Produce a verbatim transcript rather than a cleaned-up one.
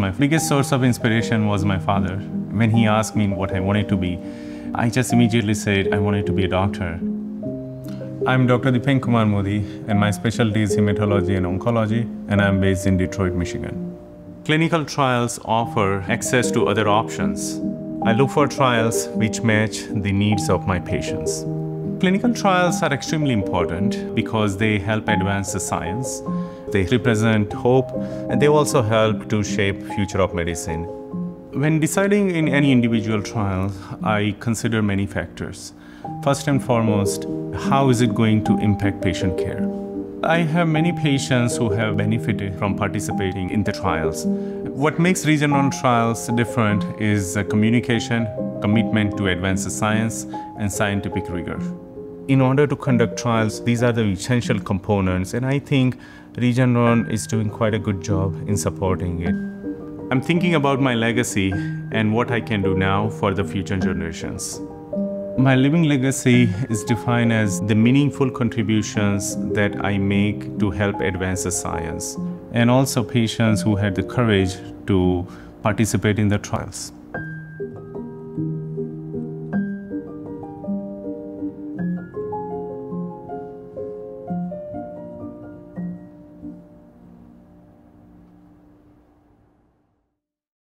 my biggest source of inspiration was my father. When he asked me what I wanted to be, I just immediately said I wanted to be a doctor. I'm Doctor Dipenkumar Modi, and my specialty is hematology and oncology, and I'm based in Detroit, Michigan. Clinical trials offer access to other options. I look for trials which match the needs of my patients. Clinical trials are extremely important because they help advance the science. They represent hope, and they also help to shape future of medicine. When deciding in any individual trial, I consider many factors. First and foremost, how is it going to impact patient care? I have many patients who have benefited from participating in the trials. What makes Regeneron trials different is communication, commitment to advance the science, and scientific rigor. In order to conduct trials, these are the essential components, and I think Regeneron is doing quite a good job in supporting it. I'm thinking about my legacy and what I can do now for the future generations. My living legacy is defined as the meaningful contributions that I make to help advance the science, and also patients who had the courage to participate in the trials.